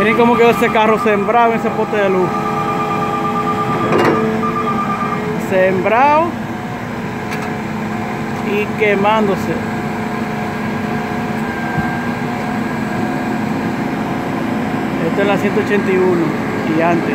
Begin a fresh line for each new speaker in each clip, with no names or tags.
Miren cómo quedó ese carro sembrado en ese poste de luz. Sembrado y quemándose. Esto es la 181 y antes.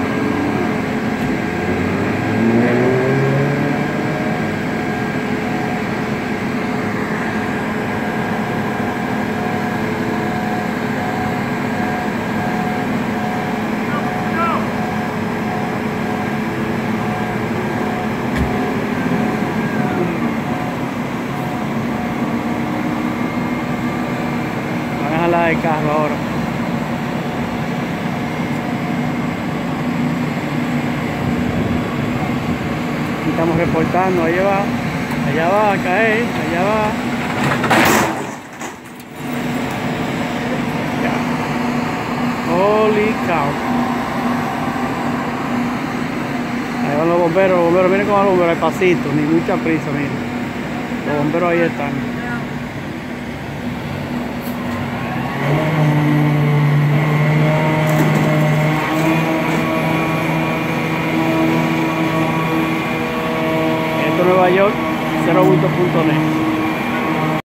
El carro ahora. Aquí estamos reportando, allá va a caer, allá va. Ya. Holy cow. Ahí van los bomberos, miren cómo van los bomberos, al pasito, ni mucha prisa, miren. Los bomberos ahí están. Nueva York, 0.net.